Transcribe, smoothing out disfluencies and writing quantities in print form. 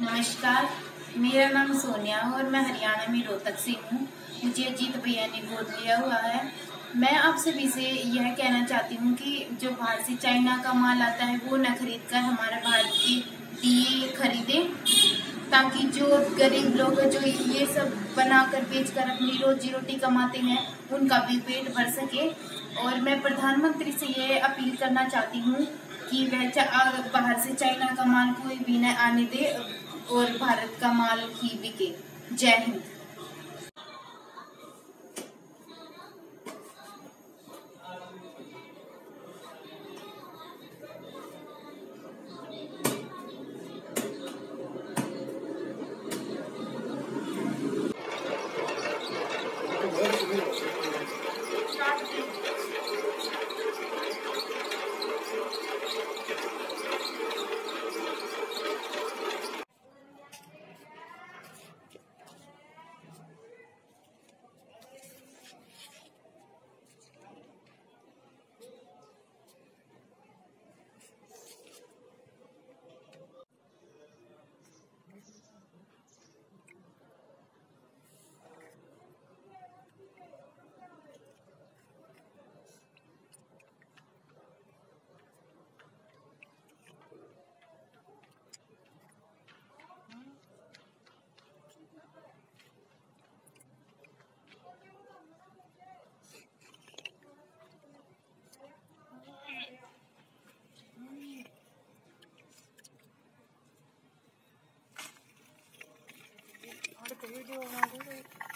नमस्कार, मेरा नाम सोनिया है और मैं हरियाणा में रोहतक से हूँ। मुझे अजीत भैया ने गोद लिया हुआ है। मैं आप सभी से यह कहना चाहती हूँ कि जो बाहर से चाइना का माल आता है वो न खरीद कर हमारे भारत के दिए खरीदें, ताकि जो गरीब लोग जो ये सब बनाकर बेचकर अपनी रोजी रोटी कमाते हैं उनका भी पेट भर सके। और मैं प्रधानमंत्री से ये अपील करना चाहती हूँ कि वह बाहर से चाइना का माल कोई भी न आने दे और भारत का माल ही बिके। जय हिंद। वीडियो बना दो।